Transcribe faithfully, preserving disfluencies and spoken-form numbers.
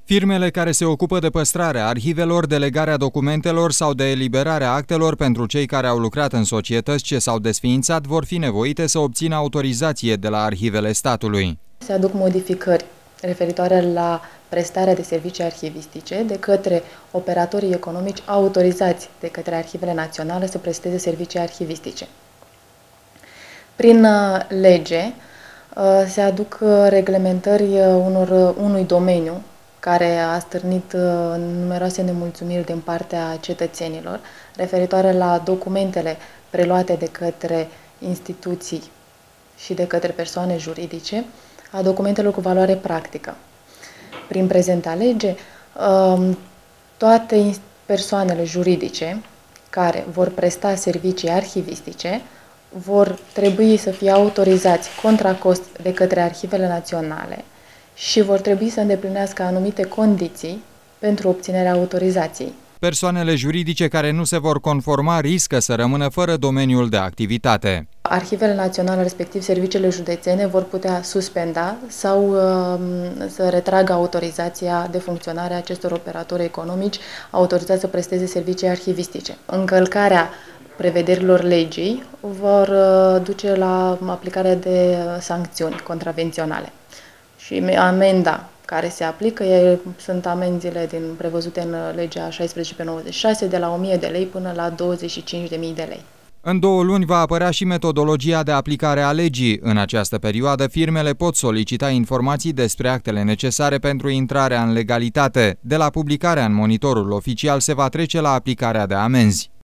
Firmele care se ocupă de păstrarea arhivelor, delegarea documentelor sau de eliberarea actelor pentru cei care au lucrat în societăți ce s-au desființat vor fi nevoite să obțină autorizație de la arhivele statului. Se aduc modificări referitoare la prestarea de servicii arhivistice de către operatorii economici autorizați de către Arhivele Naționale să presteze servicii arhivistice. Prin lege se aduc reglementări unor, unui domeniu care a stârnit numeroase nemulțumiri din partea cetățenilor, referitoare la documentele preluate de către instituții și de către persoane juridice, a documentelor cu valoare practică. Prin prezenta lege, toate persoanele juridice care vor presta servicii arhivistice vor trebui să fie autorizați contra cost de către Arhivele Naționale și vor trebui să îndeplinească anumite condiții pentru obținerea autorizației. Persoanele juridice care nu se vor conforma riscă să rămână fără domeniul de activitate. Arhivele Naționale, respectiv serviciile județene, vor putea suspenda sau uh, să retragă autorizația de funcționare a acestor operatori economici autorizați să presteze servicii arhivistice. Încălcarea prevederilor legii vor uh, duce la aplicarea de sancțiuni contravenționale. Și amenda care se aplică e, sunt amenziile din, prevăzute în legea șaisprezece pe nouăzeci și șase de la o mie de lei până la douăzeci și cinci de mii de lei. În două luni va apărea și metodologia de aplicare a legii. În această perioadă, firmele pot solicita informații despre actele necesare pentru intrarea în legalitate. De la publicarea în monitorul oficial se va trece la aplicarea de amenzi.